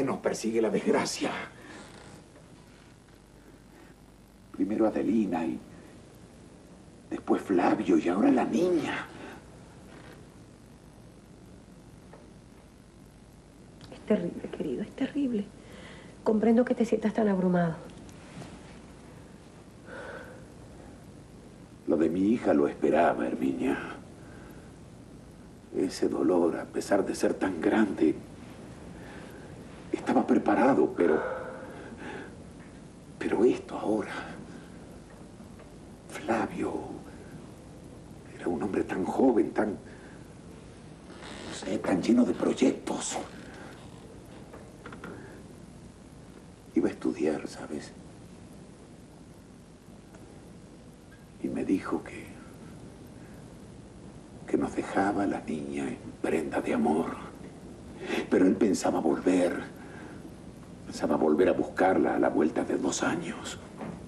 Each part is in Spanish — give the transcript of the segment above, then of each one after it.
nos persigue la desgracia. Primero Adelina y después Flavio y ahora la niña. Es terrible, querido, es terrible. Comprendo que te sientas tan abrumado. Lo de mi hija lo esperaba, Herminia. Ese dolor, a pesar de ser tan grande, estaba preparado, pero esto ahora... Flavio era un hombre tan joven, tan... no sé, tan lleno de proyectos. Iba a estudiar, ¿sabes? Y me dijo que nos dejaba a la niña en prenda de amor. Pero él pensaba volver a buscarla a la vuelta de 2 años.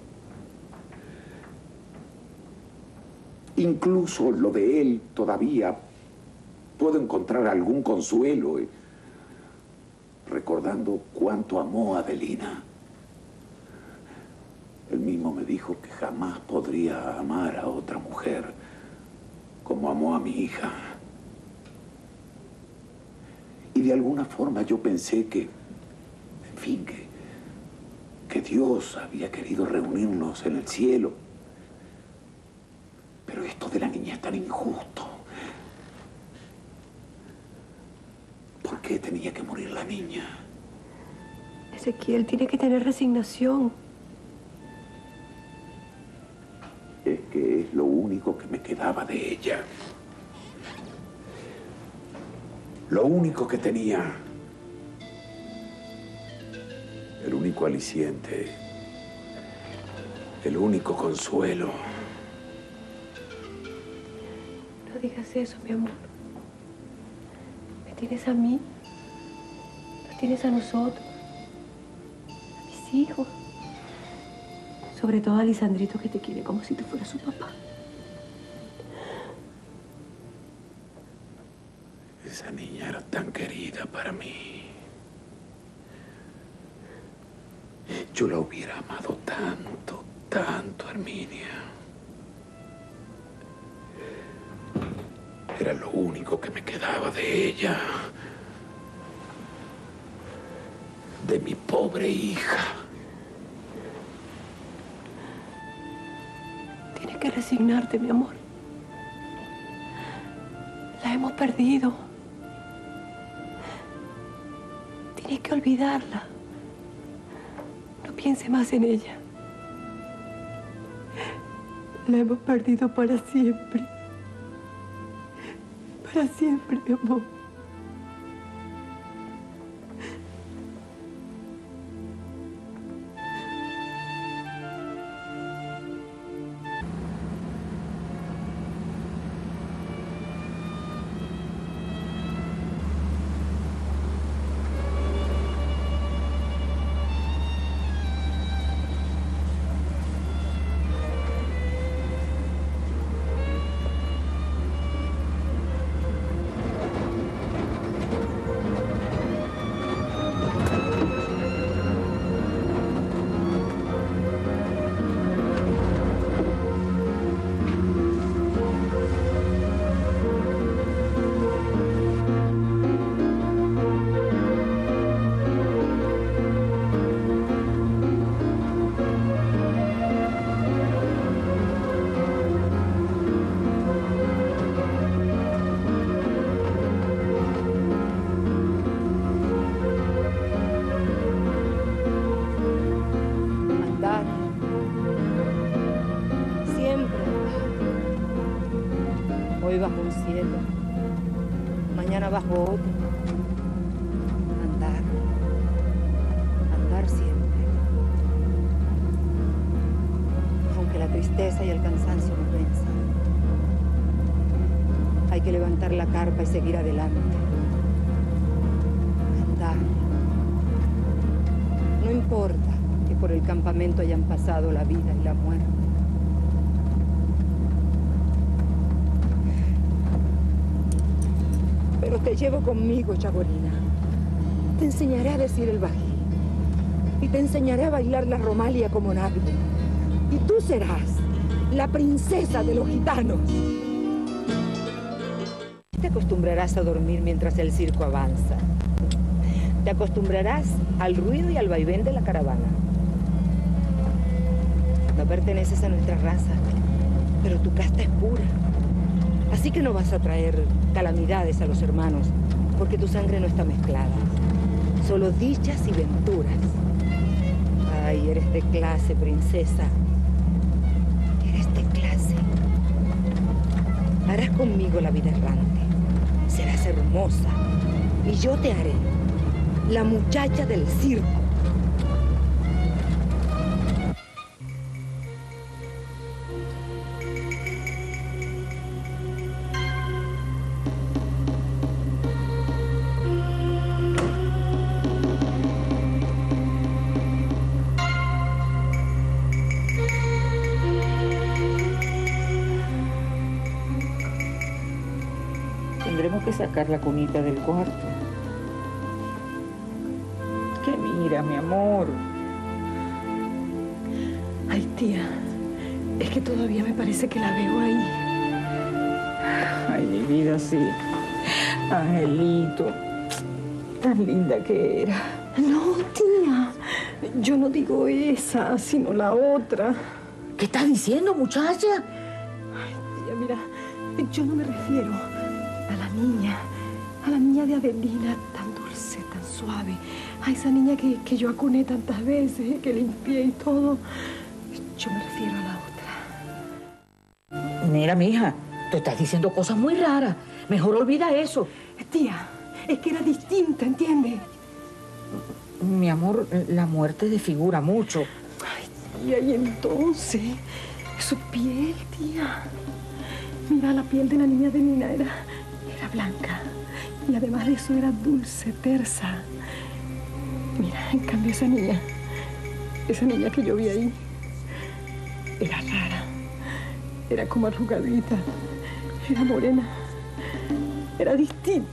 Incluso lo de él todavía puedo encontrar algún consuelo, recordando cuánto amó a Adelina. Él mismo me dijo que jamás podría amar a otra mujer como amó a mi hija. Y de alguna forma yo pensé que, en fin, que Dios había querido reunirnos en el cielo. Pero esto de la niña es tan injusto. ¿Por qué tenía que morir la niña? Ezequiel, tiene que tener resignación. Es que es lo único que me quedaba de ella. Lo único que tenía. El único aliciente. El único consuelo. No digas eso, mi amor. Me tienes a mí. Nos tienes a nosotros. A mis hijos. Sobre todo a Lisandrito, que te quiere como si tú fueras su papá. Esa niña era tan querida para mí. Yo la hubiera amado tanto, tanto, Herminia. Era lo único que me quedaba de ella. De mi pobre hija. Tienes que resignarte, mi amor. La hemos perdido. Tienes que olvidarla. No piense más en ella. La hemos perdido para siempre. Para siempre, mi amor. Hoy bajo un cielo, mañana bajo otro. Andar, andar siempre. Aunque la tristeza y el cansancio nos venzan, hay que levantar la carpa y seguir adelante. Andar. No importa que por el campamento hayan pasado la vida y la muerte. Pero te llevo conmigo, Chaborina. Te enseñaré a decir el bají. Y te enseñaré a bailar la romalia como nadie. Y tú serás la princesa de los gitanos. Te acostumbrarás a dormir mientras el circo avanza. Te acostumbrarás al ruido y al vaivén de la caravana. No perteneces a nuestra raza, pero tu casta es pura. Así que no vas a traer calamidades a los hermanos, porque tu sangre no está mezclada. Solo dichas y venturas. Ay, eres de clase, princesa. Eres de clase. Harás conmigo la vida errante. Serás hermosa. Y yo te haré la muchacha del circo. Tendremos que sacar la cunita del cuarto. ¿Qué mira, mi amor? Ay, tía, es que todavía me parece que la veo ahí. Ay, mi vida, sí. Angelito, tan linda que era. No, tía, yo no digo esa, sino la otra. ¿Qué estás diciendo, muchacha? Ay, tía, mira, yo no me refiero a la niña de Adelina, tan dulce, tan suave, a esa niña que yo acuné tantas veces, que limpié y todo. Yo me refiero a la otra. Mira, mija, tú estás diciendo cosas muy raras. Mejor olvida eso. Tía, es que era distinta, ¿entiendes? Mi amor, la muerte desfigura mucho. Ay, tía, y entonces, su piel, tía. Mira, la piel de la niña de Nina era blanca. Y además de eso era dulce, tersa. Mira, en cambio esa niña que yo vi ahí, era rara. Era como arrugadita. Era morena. Era distinta.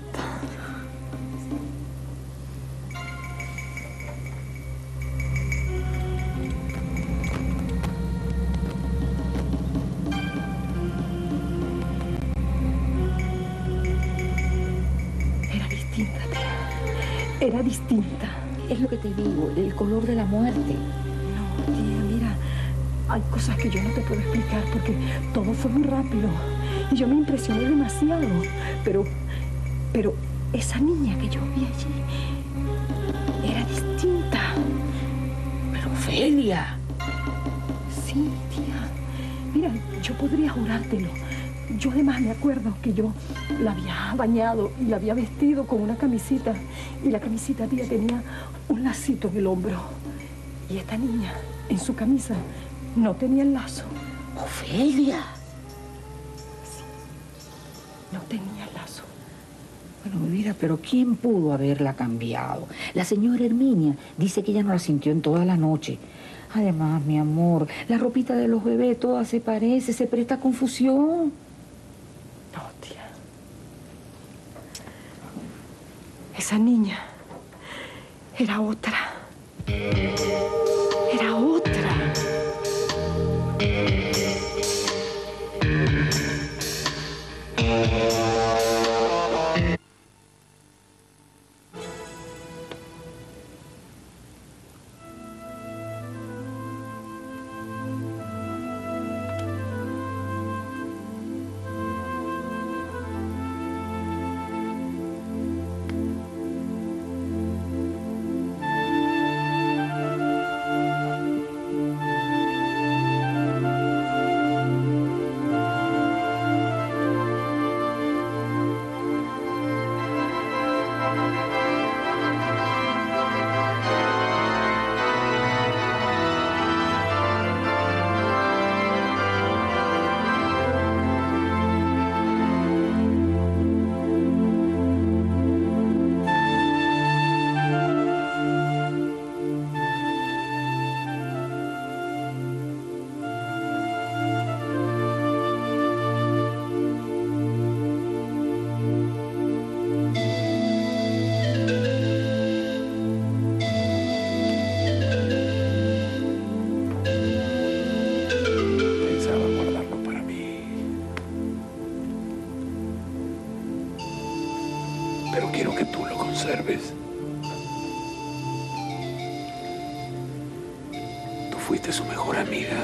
Era distinta. Es lo que te digo, el color de la muerte. No, tía, mira, hay cosas que yo no te puedo explicar porque todo fue muy rápido y yo me impresioné demasiado. Pero esa niña que yo vi allí era distinta. Pero Ofelia. Sí, tía. Mira, yo podría jurártelo. Yo además me acuerdo que yo la había bañado y la había vestido con una camisita. Y la camisita, tía, tenía un lacito en el hombro. Y esta niña, en su camisa, no tenía el lazo. Ofelia. Sí, no tenía el lazo. Bueno, mira, pero ¿quién pudo haberla cambiado? La señora Herminia dice que ella no la sintió en toda la noche. Además, mi amor, la ropita de los bebés toda se parece, se presta a confusión. No, tía. Esa niña era otra. Era otra. observes. Tú fuiste su mejor amiga.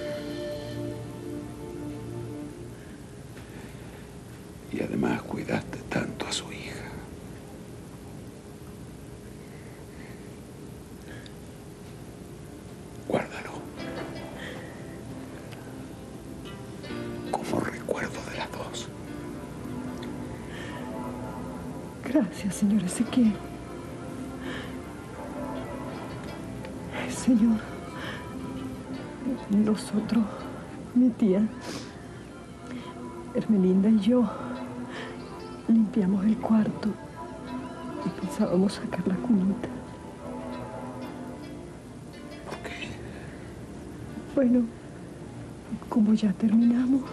Y además cuidaste tanto a su hija. Guárdalo. Como recuerdo de las dos. Gracias, señor Ezequiel. Señor, nosotros, mi tía, Hermelinda y yo, limpiamos el cuarto y pensábamos sacar la cunita. ¿Por qué? Bueno, como ya terminamos.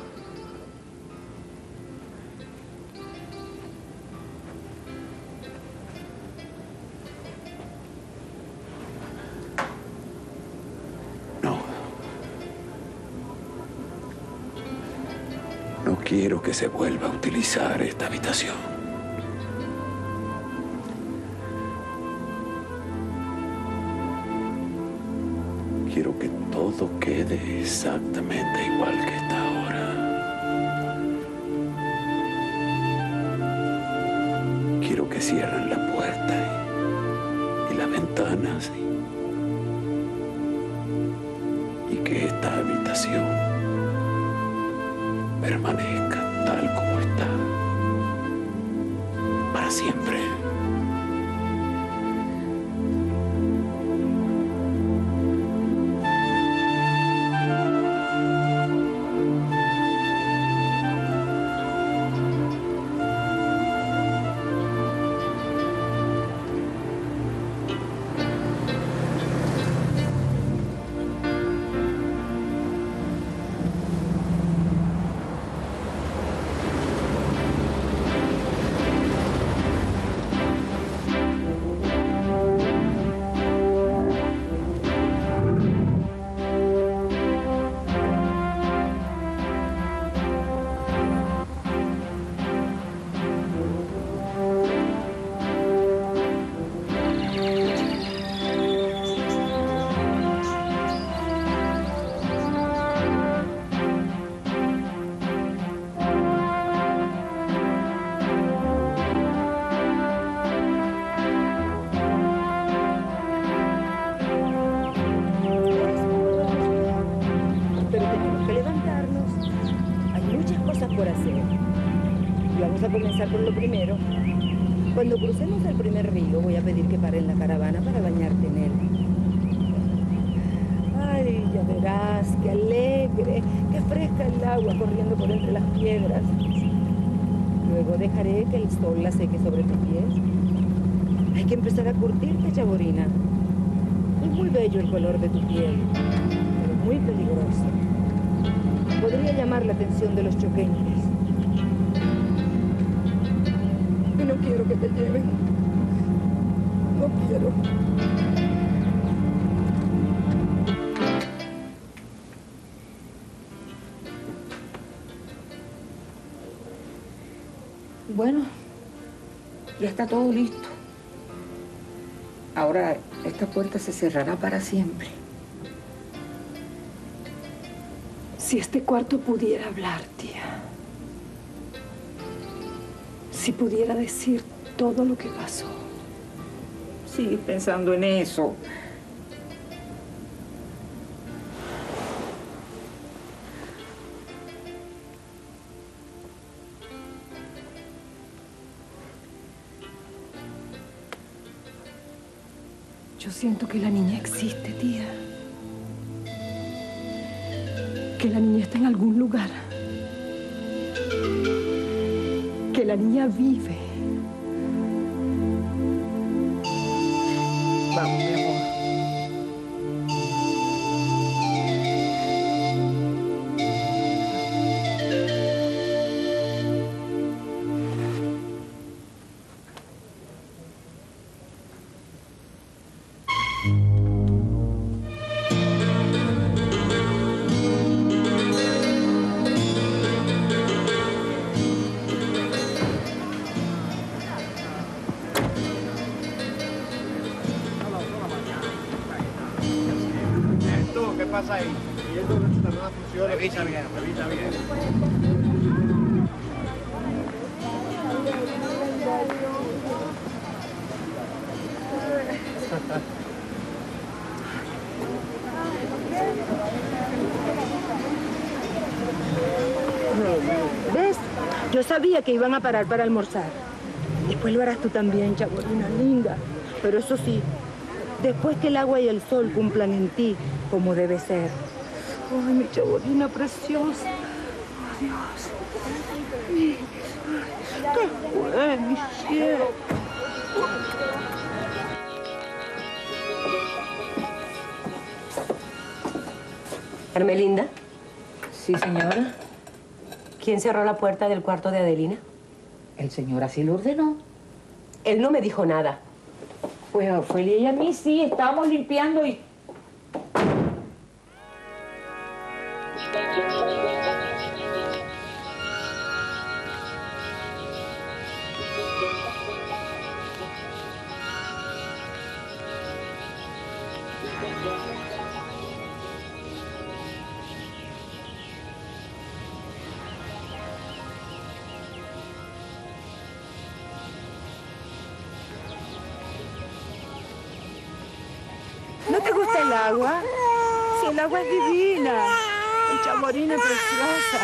No quiero que se vuelva a utilizar esta habitación. Quiero que todo quede exactamente igual que está ahora. Quiero que cierren la puerta y las ventanas y que esta habitación permanezca tal como está, para siempre. Por lo primero, cuando crucemos el primer río, voy a pedir que paren la caravana para bañarte en él. Ay, ya verás, qué alegre, qué fresca el agua corriendo por entre las piedras. Luego dejaré que el sol la seque sobre tus pies. Hay que empezar a curtirte, Chaborina. Es muy bello el color de tu piel, pero muy peligroso. Podría llamar la atención de los choqueños. No quiero que te lleven. No quiero. Bueno, ya está todo listo. Ahora esta puerta se cerrará para siempre. Si este cuarto pudiera hablar, tía. Si pudiera decir todo lo que pasó. Sigue pensando en eso. Yo siento que la niña existe, tía. Que la niña está en algún lugar. Que la niña vive. Vamos, mi amor. pasa ahí? Y esto no funciona. Revisa bien, revisa bien. ¿Ves? Yo sabía que iban a parar para almorzar. Después lo harás tú también, Chaborina linda. Pero eso sí, después que el agua y el sol cumplan en ti como debe ser. Ay, mi Chaborina preciosa. Oh, Dios. ¡Qué fue, mi cielo! Hermelinda, Sí, señora. ¿quién cerró la puerta del cuarto de Adelina? El señor así lo ordenó. Él no me dijo nada. Pues a Ofelia y a mí sí, estábamos limpiando y... ¿No te gusta el agua? Si el agua es divina. Mi Chaborina es preciosa.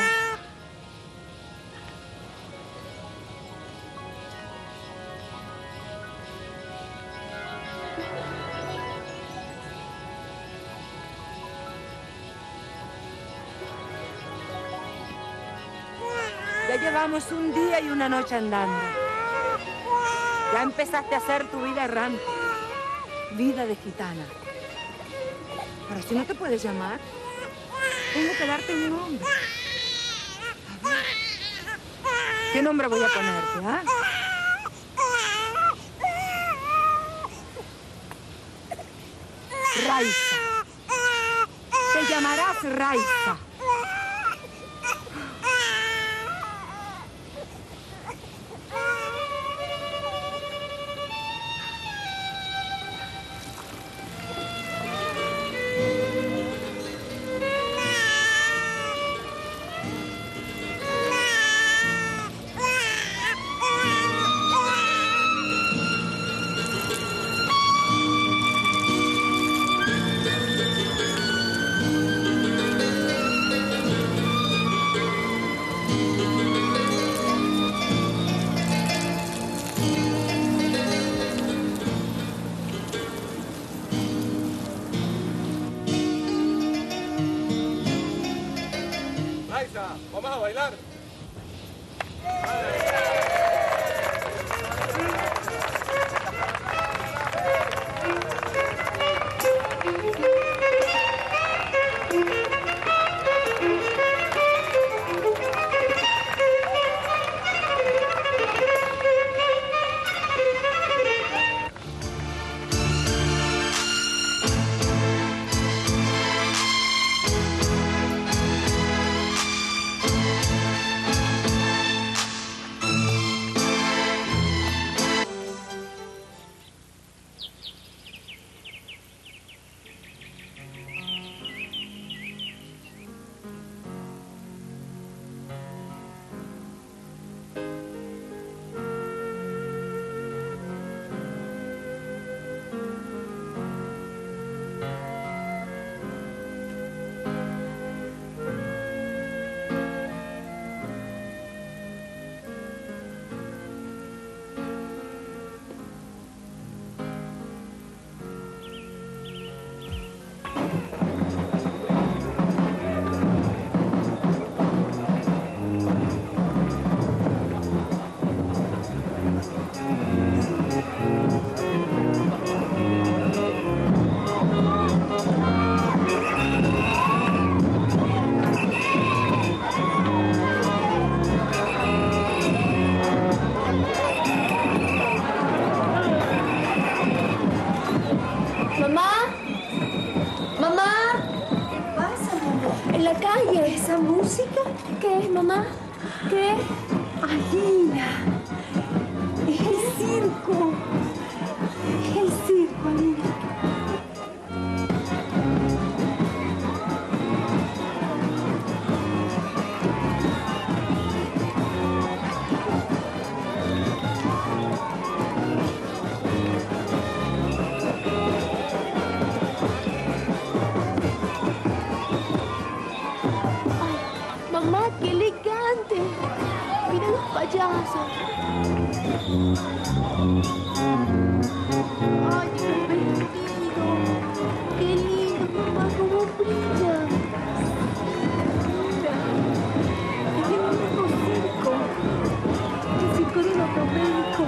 Ya llevamos un día y una noche andando. Ya empezaste a hacer tu vida errante. Vida de gitana. Pero si no te puedes llamar, tengo que darte un nombre. A ver, ¿qué nombre voy a ponerte, ah? Raiza. Te llamarás Raiza. Vamos a bailar. ¿Esa música? ¿Qué es, mamá? ¿Qué es? Alina. Es el circo. Es el circo, Alina. Mamá, qué elegante. Mira los payasos. Ay, el vestido. Qué lindo, mamá, cómo brilla. Mira, es el mismo circo. El circo de los Domenico.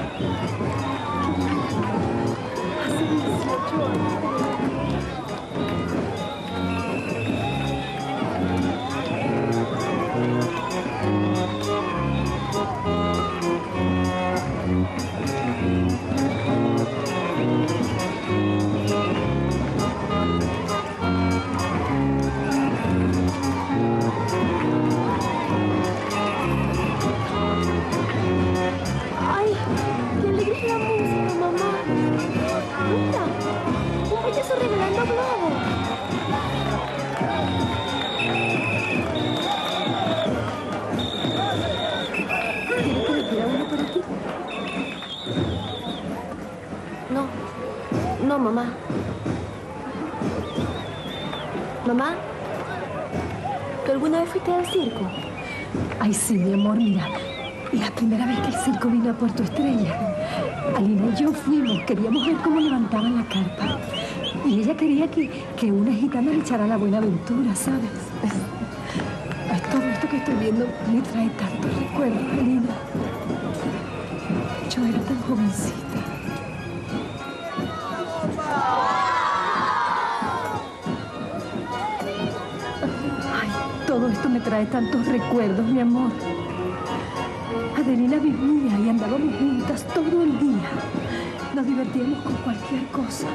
Hace 18 años. Ay, qué alegre es la música, mamá. Mira, un payaso regalando globos. ¿Quieres que le quiera uno por aquí? No, mamá. Mamá, ¿tú alguna vez fuiste al circo? Ay, sí, mi amor, mira. La primera vez que el circo vino a Puerto Estrella, Alina y yo fuimos, queríamos ver cómo levantaban la carpa. Y ella quería que una gitana le echara la buena aventura, ¿sabes? Ay, todo esto que estoy viendo me trae tantos recuerdos, Alina. Yo era tan jovencita. Ay, todo esto me trae tantos recuerdos, mi amor. Adelina vivía y andábamos juntas todo el día. Nos divertíamos con cualquier cosa.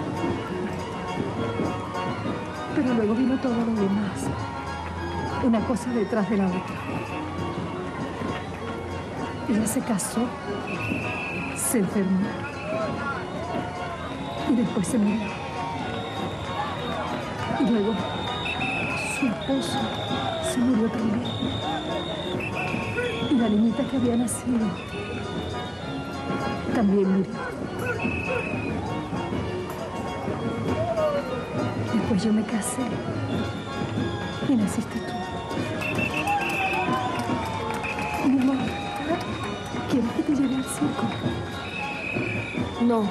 Pero luego vino todo lo demás. Una cosa detrás de la otra. Ella se casó, se enfermó y después se murió. Y luego su esposo se murió también. Y la niñita que había nacido también murió. Después yo me casé y naciste tú. Mi amor, ¿quieres que te lleve al circo? No.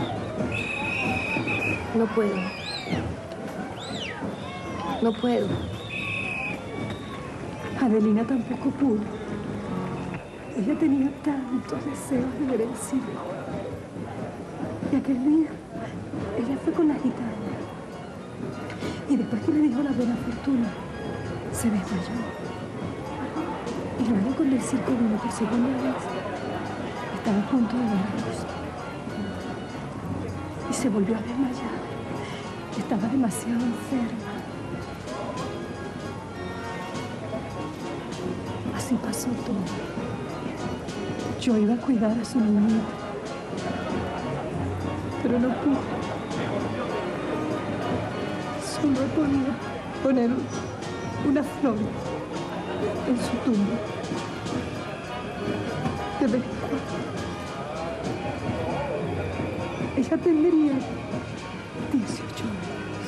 No puedo. No puedo. Adelina tampoco pudo. Ella tenía tantos deseos de ver el circo. Y aquel día, ella fue con la gitana. Y después que le dijo la buena fortuna, se desmayó. Y luego cuando el circo vino por segunda vez, estaba a punto de dar a luz. Y se volvió a desmayar. Estaba demasiado enferma. Así pasó todo. Yo iba a cuidar a su niñita, pero no pude. Solo he podido poner una flor en su tumba. De vez en cuando. Ella tendría 18 años.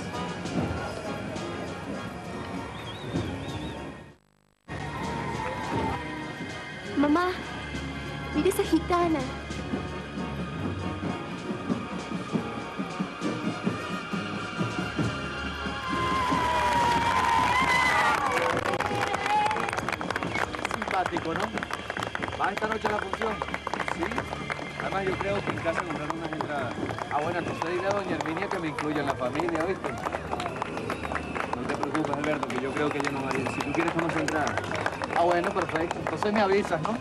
Mamá, mira esa gitana. Simpático, ¿no? ¿Vas esta noche a la función? Sí. Además, yo creo que en casa compraron unas entradas. Ah, bueno, entonces dile a doña Herminia que me incluya en la familia, ¿viste? No te preocupes, Alberto, que yo creo que ella no va a ir. Si tú quieres unas entradas. Ah, bueno, perfecto. Entonces me avisas, ¿no?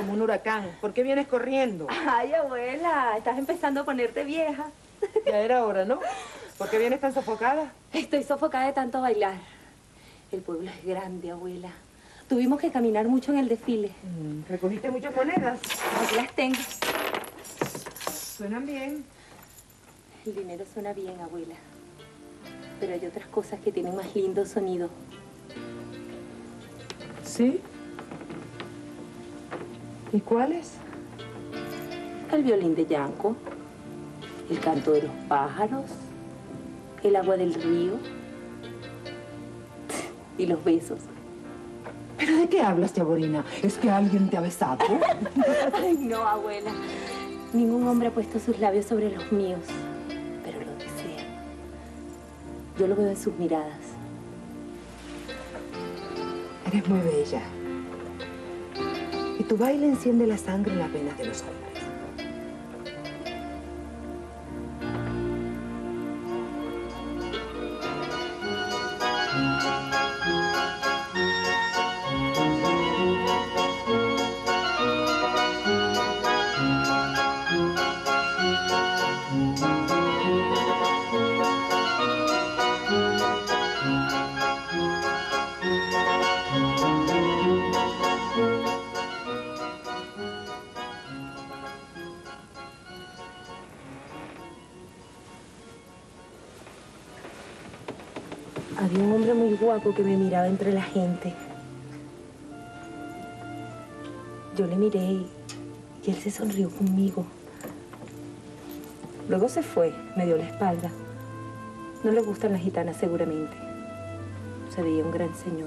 como un huracán. ¿Por qué vienes corriendo? Ay, abuela, estás empezando a ponerte vieja. Ya era hora, ¿no? ¿Por qué vienes tan sofocada? Estoy sofocada de tanto bailar. El pueblo es grande, abuela. Tuvimos que caminar mucho en el desfile. ¿Recogiste muchas monedas? Aquí las tengo. Suenan bien. El dinero suena bien, abuela. Pero hay otras cosas que tienen más lindo sonido. ¿Sí? ¿Y cuáles? El violín de Yanko, el canto de los pájaros, el agua del río y los besos. ¿Pero de qué hablas, Chaborina? ¿Es que alguien te ha besado? Ay, no, abuela. Ningún hombre ha puesto sus labios sobre los míos, pero lo desea. Yo lo veo en sus miradas. Eres muy bella. Y tu baile enciende la sangre en las venas de los hombres. Había un hombre muy guapo que me miraba entre la gente. Yo le miré y él se sonrió conmigo. Luego se fue, me dio la espalda. No le gustan las gitanas, seguramente. Se veía un gran señor.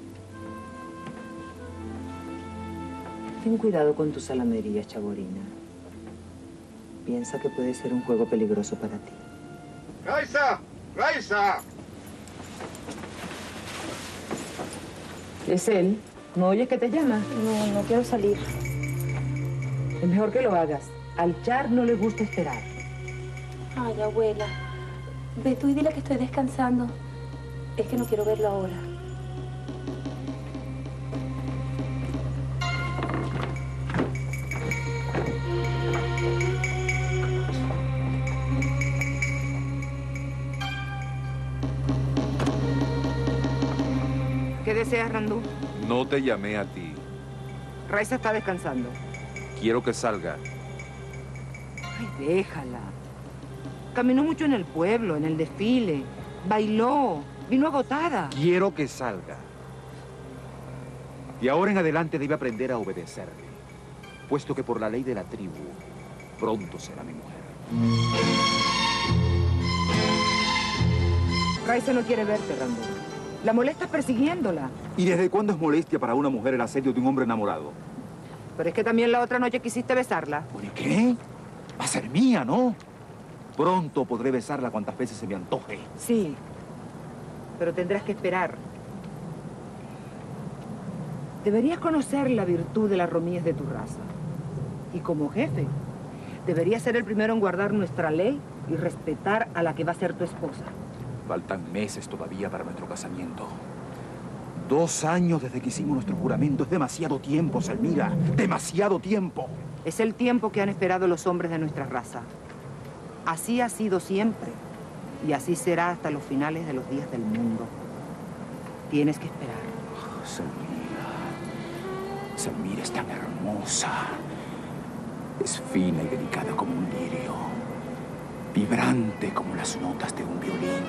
Ten cuidado con tus salamerías, Chaborina. Piensa que puede ser un juego peligroso para ti. ¡Raiza! ¡Raiza! ¿Es él? ¿No oyes que te llama? No quiero salir. Es mejor que lo hagas. Al Char no le gusta esperar. Ay, abuela. Ve tú y dile que estoy descansando. Es que no quiero verlo ahora. ¿Qué deseas, Randú? No te llamé a ti. Raiza está descansando. Quiero que salga. Ay, déjala. Caminó mucho en el pueblo, en el desfile. Bailó. Vino agotada. Quiero que salga. Y ahora en adelante debe aprender a obedecerle, puesto que por la ley de la tribu, pronto será mi mujer. Raiza no quiere verte, Randú. La molestas persiguiéndola. ¿Y desde cuándo es molestia para una mujer el asedio de un hombre enamorado? Pero es que también la otra noche quisiste besarla. ¿Por qué? Va a ser mía, ¿no? Pronto podré besarla cuantas veces se me antoje. Sí, pero tendrás que esperar. Deberías conocer la virtud de las romíes de tu raza. Y como jefe, deberías ser el primero en guardar nuestra ley y respetar a la que va a ser tu esposa. Faltan meses todavía para nuestro casamiento. 2 años desde que hicimos nuestro juramento. Es demasiado tiempo, Selmira. ¡Demasiado tiempo! Es el tiempo que han esperado los hombres de nuestra raza. Así ha sido siempre. Y así será hasta los finales de los días del mundo. Tienes que esperar. Selmira. Selmira es tan hermosa. Es fina y delicada como un lirio. Vibrante como las notas de un violín.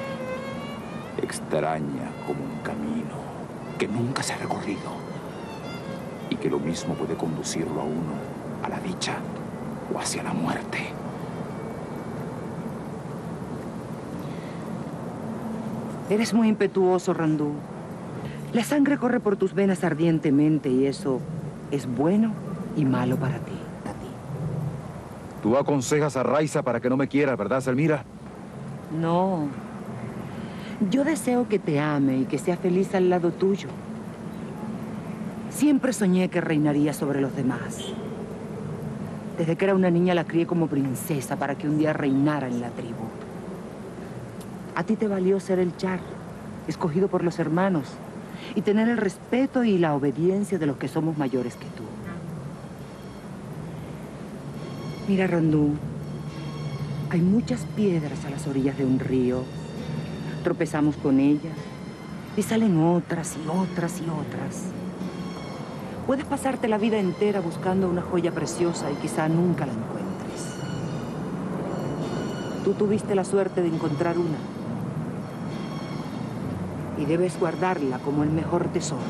Extraña como un camino que nunca se ha recorrido y que lo mismo puede conducirlo a uno a la dicha o hacia la muerte. Eres muy impetuoso, Randú. La sangre corre por tus venas ardientemente y eso es bueno y malo para ti. Tú aconsejas a Raiza para que no me quiera, ¿verdad, Selmira? No. Yo deseo que te ame y que sea feliz al lado tuyo. Siempre soñé que reinaría sobre los demás. Desde que era una niña la crié como princesa para que un día reinara en la tribu. A ti te valió ser el Char, escogido por los hermanos, y tener el respeto y la obediencia de los que somos mayores que tú. Mira, Randú, hay muchas piedras a las orillas de un río. Tropezamos con ellas y salen otras y otras y otras. Puedes pasarte la vida entera buscando una joya preciosa y quizá nunca la encuentres. Tú tuviste la suerte de encontrar una y debes guardarla como el mejor tesoro.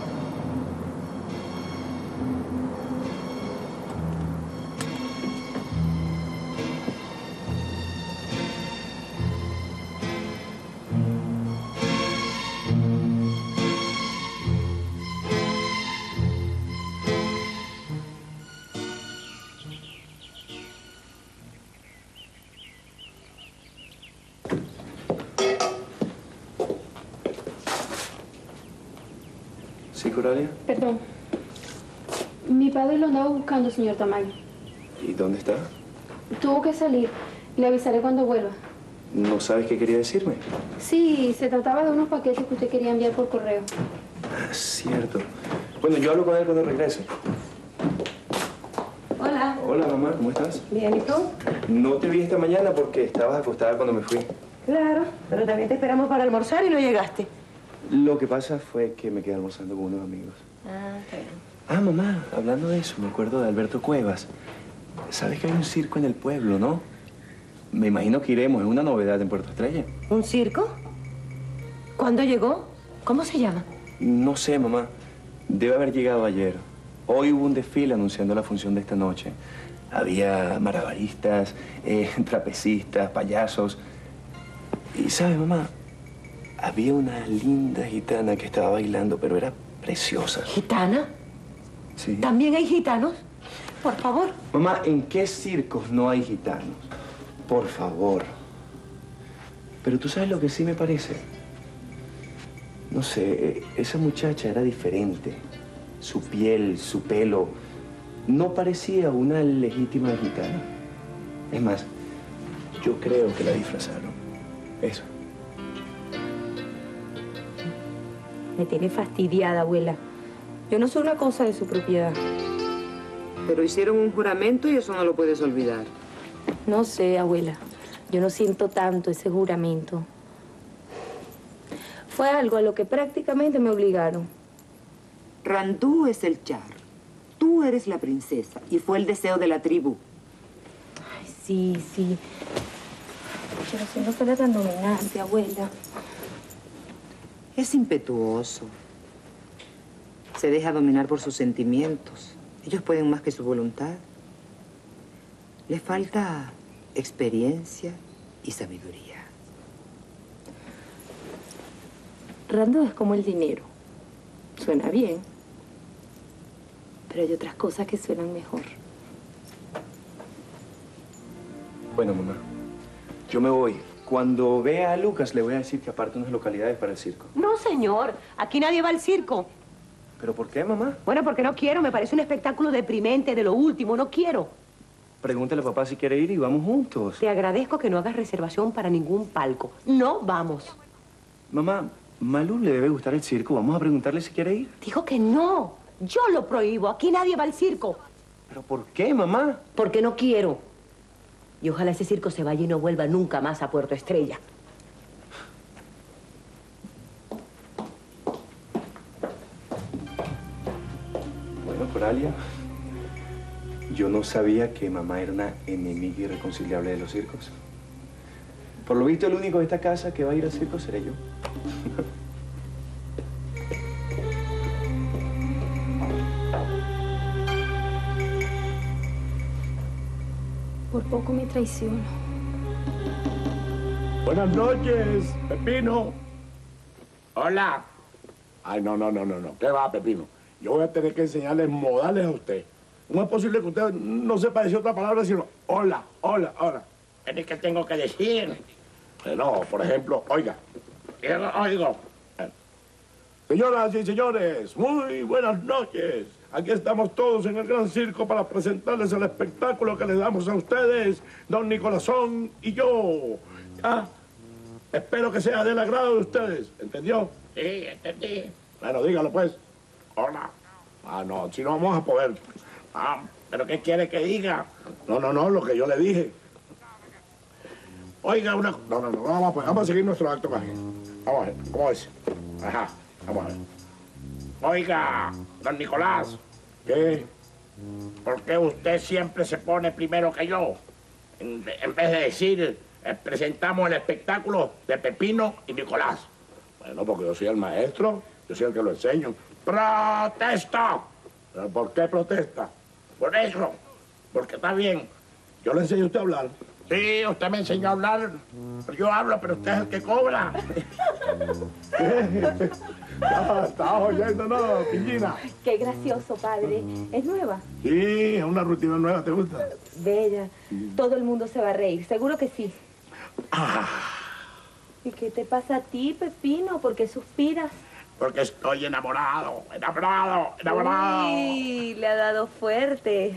¿Sí, Coralia? Perdón. Mi padre lo andaba buscando, señor Tamayo. ¿Y dónde está? Tuvo que salir. Le avisaré cuando vuelva. ¿No sabes qué quería decirme? Sí, se trataba de unos paquetes que usted quería enviar por correo. Ah, cierto. Bueno, yo hablo con él cuando regrese. Hola. Hola, mamá, ¿cómo estás? Bien, ¿y tú? No te vi esta mañana porque estabas acostada cuando me fui. Claro, pero también te esperamos para almorzar y no llegaste. Lo que pasa fue que me quedé almorzando con unos amigos. Ah, está bien. Ah, mamá, hablando de eso, me acuerdo de Alberto Cuevas. Sabes que hay un circo en el pueblo, ¿no? Me imagino que iremos, es una novedad en Puerto Estrella. ¿Un circo? ¿Cuándo llegó? ¿Cómo se llama? No sé, mamá. Debe haber llegado ayer. Hoy hubo un desfile anunciando la función de esta noche. Había malabaristas, trapecistas, payasos. Y, ¿sabes, mamá? Había una linda gitana que estaba bailando, pero era preciosa. ¿Gitana? Sí. ¿También hay gitanos? Por favor. Mamá, ¿en qué circos no hay gitanos? Por favor. Pero tú sabes lo que sí me parece. No sé, esa muchacha era diferente. Su piel, su pelo, no parecía una legítima gitana. Es más, yo creo que la disfrazaron. Eso. Me tiene fastidiada, abuela. Yo no soy una cosa de su propiedad. Pero hicieron un juramento y eso no lo puedes olvidar. No sé, abuela. Yo no siento tanto ese juramento. Fue algo a lo que prácticamente me obligaron. Randú es el char. Tú eres la princesa y fue el deseo de la tribu. Ay, sí, sí. Pero si no fuera tan dominante, abuela. Es impetuoso. Se deja dominar por sus sentimientos. Ellos pueden más que su voluntad. Le falta experiencia y sabiduría. Randú es como el dinero. Suena bien, pero hay otras cosas que suenan mejor. Bueno, mamá, yo me voy. Cuando vea a Lucas, le voy a decir que aparte unas localidades para el circo. No, señor. Aquí nadie va al circo. ¿Pero por qué, mamá? Bueno, porque no quiero. Me parece un espectáculo deprimente, de lo último. No quiero. Pregúntale a papá si quiere ir y vamos juntos. Te agradezco que no hagas reservación para ningún palco. No vamos. Mamá, Malú le debe gustar el circo. Vamos a preguntarle si quiere ir. Dijo que no. Yo lo prohíbo. Aquí nadie va al circo. ¿Pero por qué, mamá? Porque no quiero. Y ojalá ese circo se vaya y no vuelva nunca más a Puerto Estrella. Bueno, Coralia, yo no sabía que mamá era una enemiga irreconciliable de los circos. Por lo visto, el único de esta casa que va a ir al circo seré yo. Por poco me traiciono. Buenas noches, Pepino. Hola. Ay, no. ¿Qué va, Pepino? Yo voy a tener que enseñarles modales a usted. ¿Cómo es posible que usted no sepa decir otra palabra sino hola? ¿Es que tengo que decir? No, por ejemplo, oiga. Oigo. Señoras y señores, muy buenas noches. Aquí estamos todos en el Gran Circo para presentarles el espectáculo que les damos a ustedes, don Nicolásón y yo. ¿Ah? Espero que sea del agrado de ustedes. ¿Entendió? Sí, entendí. Bueno, dígalo pues. Hola. Ah, no, si no vamos a poder. Ah, ¿pero qué quiere que diga? No, lo que yo le dije. Oiga, una... No, vamos a seguir nuestro acto aquí. Vamos a ver, ¿cómo es? Ajá, vamos a ver. Oiga, don Nicolás. ¿Qué? ¿Por qué usted siempre se pone primero que yo? En vez de decir, presentamos el espectáculo de Pepino y Nicolás. Bueno, porque yo soy el maestro, yo soy el que lo enseño. ¡Protesta! ¿Pero por qué protesta? Por eso, porque está bien. Yo le enseño a usted a hablar. Sí, usted me enseñó a hablar. Yo hablo, pero usted es el que cobra. ¿Estabas oyendo, no, Pillina? Qué gracioso, padre. ¿Es nueva? Sí, es una rutina nueva, ¿te gusta? Bella. Todo el mundo se va a reír, seguro que sí. ¿Y qué te pasa a ti, Pepino? ¿Por qué suspiras? Porque estoy enamorado. Uy, le ha dado fuerte.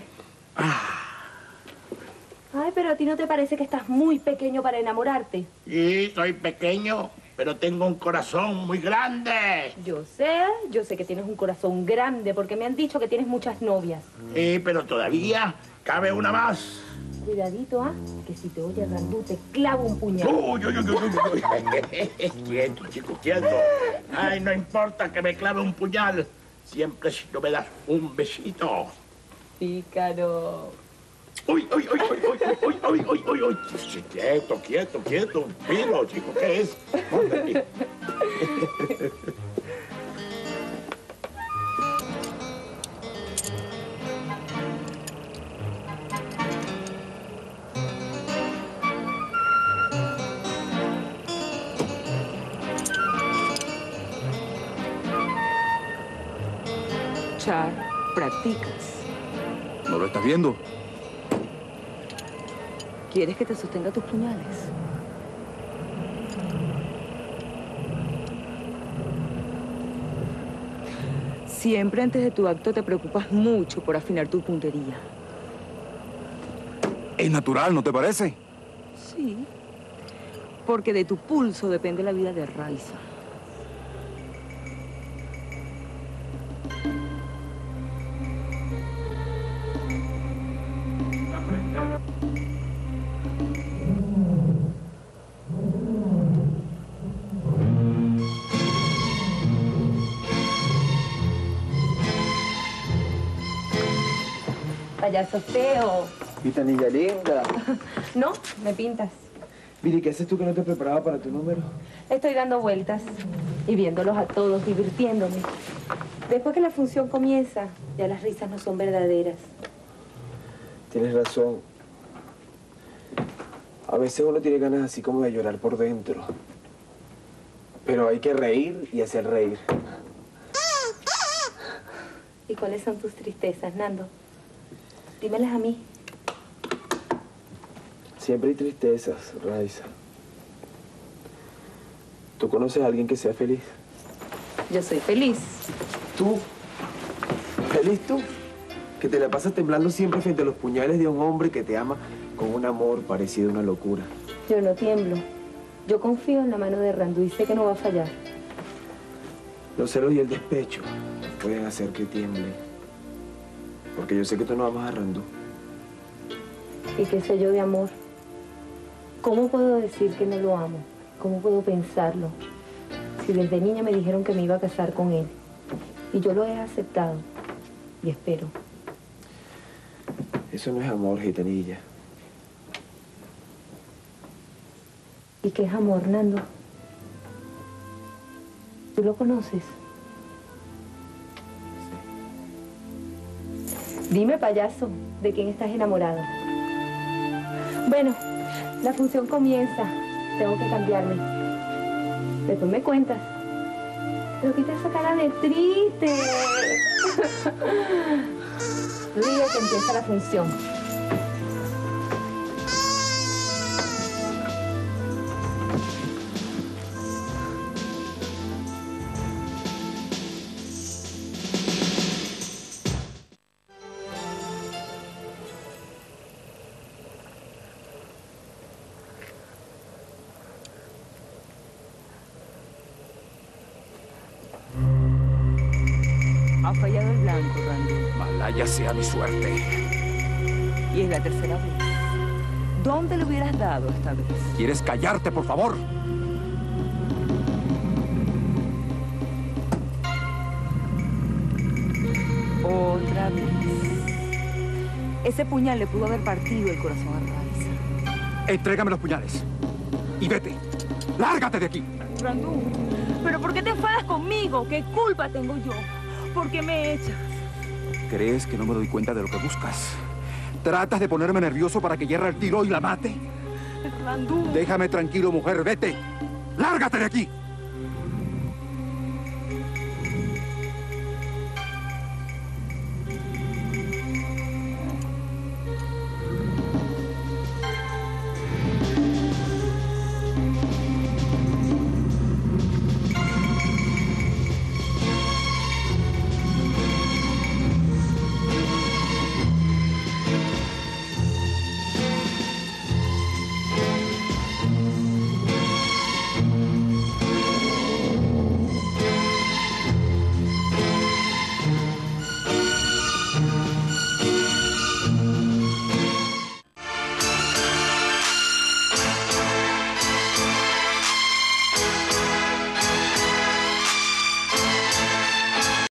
Ay, pero a ti no te parece que estás muy pequeño para enamorarte. Sí, soy pequeño, pero tengo un corazón muy grande. Yo sé que tienes un corazón grande porque me han dicho que tienes muchas novias. Sí, pero todavía cabe una más. Cuidadito, ¿ah? Que si te oye Randú te clavo un puñal. Uy. Quieto, chico, quieto. Ay, no importa que me clave un puñal. Siempre si no me das un besito. Pícaro. Uy. Quieto. Miro, chico, ¿qué es? Póngate. Char, practicas. ¿No lo estás viendo? ¿Quieres que te sostenga tus puñales? Siempre antes de tu acto te preocupas mucho por afinar tu puntería. Es natural, ¿no te parece? Sí, porque de tu pulso depende la vida de Raiza. Payaso feo. Gitanilla linda. No, me pintas. Mire, ¿qué haces tú que no te preparaba para tu número? Estoy dando vueltas y viéndolos a todos, divirtiéndome. Después que la función comienza, ya las risas no son verdaderas. Tienes razón. A veces uno tiene ganas así como de llorar por dentro. Pero hay que reír y hacer reír. ¿Y cuáles son tus tristezas, Nando? Dímelas a mí. Siempre hay tristezas, Raiza. ¿Tú conoces a alguien que sea feliz? Yo soy feliz. ¿Tú? ¿Feliz tú? Que te la pasas temblando siempre frente a los puñales de un hombre que te ama con un amor parecido a una locura. Yo no tiemblo. Yo confío en la mano de Randú y sé que no va a fallar. Los celos y el despecho pueden hacer que tiemble. Porque yo sé que tú no amas a Randú. ¿Y qué sé yo de amor? ¿Cómo puedo decir que no lo amo? ¿Cómo puedo pensarlo? Si desde niña me dijeron que me iba a casar con él. Y yo lo he aceptado. Y espero. Eso no es amor, gitanilla. ¿Y qué es amor, Nando? ¿Tú lo conoces? Dime, payaso, ¿de quién estás enamorado? Bueno, la función comienza. Tengo que cambiarme. Después me cuentas. Pero quita esa cara de triste. Ríe que empieza la función. fallado el blanco, Randú. Malaya sea mi suerte. Y es la tercera vez. ¿Dónde le hubieras dado esta vez? ¿Quieres callarte, por favor? Otra vez. Ese puñal le pudo haber partido el corazón a Raiza. Entrégame los puñales. Y vete. ¡Lárgate de aquí! Randú, ¿pero por qué te enfadas conmigo? ¿Qué culpa tengo yo? ¿Por qué me echas? ¿Crees que no me doy cuenta de lo que buscas? ¿Tratas de ponerme nervioso para que hierre el tiro y la mate? Randú. Déjame tranquilo, mujer. Vete. ¡Lárgate de aquí!